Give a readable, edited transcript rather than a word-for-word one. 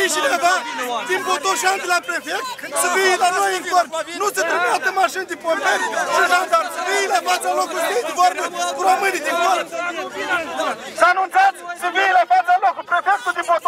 cineva din Botoșan de la prefect să vii la noi în corp. Nu se trimită mașini de pomperi, un jandar, să vii la fața locului de vorbă cu românii din corp. Să anunțați să vii la fața locului prefectul din Botoșan.